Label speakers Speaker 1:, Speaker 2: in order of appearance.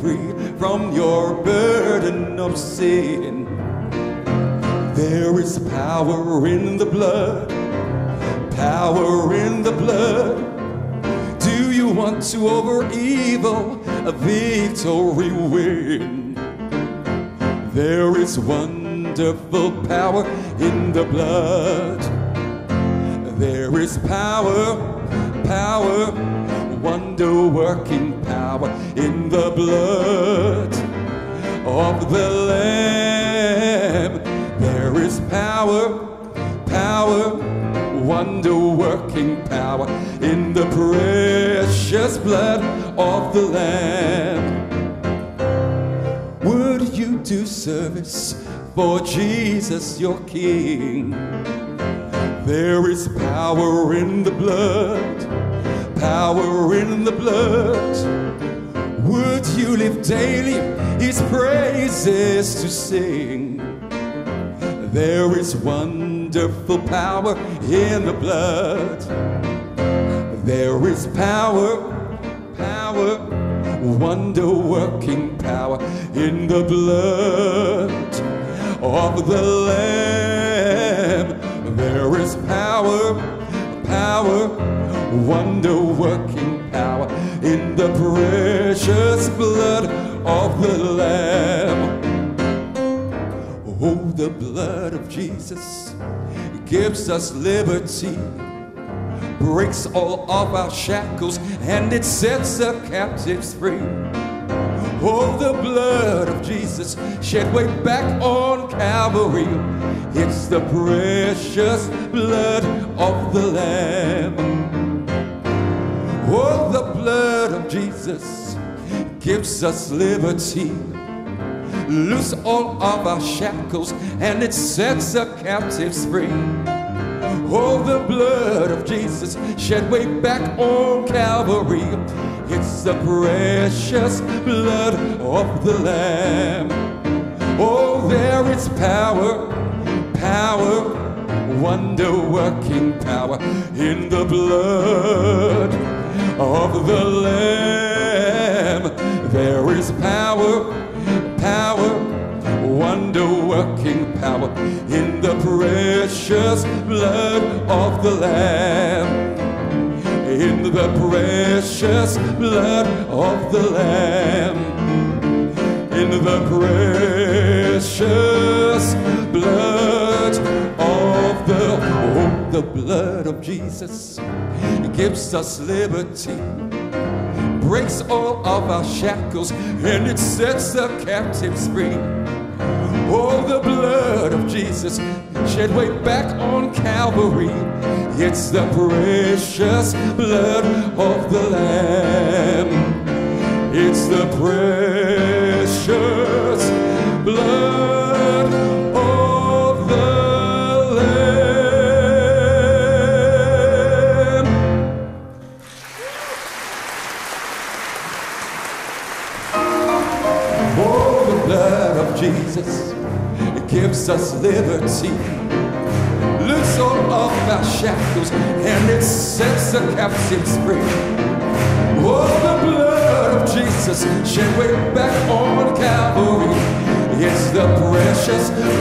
Speaker 1: free from your burden of sin. There is power in the blood, power in the blood. Do you want to over evil a victory win? There is wonderful power in the blood. There is power, power, wonder-working power in the blood of the Lamb. There is power, power, wonder-working power in the precious blood of the Lamb. Would you do service for Jesus your King? There is power in the blood, power in the blood. Would you live daily his praises to sing? There is wonderful power in the blood. There is power, power, wonder-working power in the blood of the Lamb. There is power, power, wonder-working power in the precious blood of the Lamb. Oh, the blood of Jesus gives us liberty, breaks all of our shackles, and it sets the captives free. Oh, the blood of Jesus shed way back on Calvary. It's the precious blood of the Lamb. Oh, the blood of Jesus gives us liberty, loose all of our shackles, and it sets the captives free. Oh, the blood of Jesus shed way back on Calvary. It's the precious blood of the Lamb. Oh, there is power, power, wonder-working power in the blood of the Lamb. There is power, power, wonder-working power in the precious blood of the Lamb. In the precious blood of the Lamb. In the precious blood of the blood of Jesus gives us liberty, breaks all of our shackles, and it sets the captives free. Oh, the blood of Jesus shed way back on Calvary. It's the precious blood of the Lamb. It's the precious blood of the Lamb. Oh, the blood of Jesus gives us liberty, loose all of our shackles, and it sets the captives free. Oh, the blood of Jesus shed way back on Calvary. It's the precious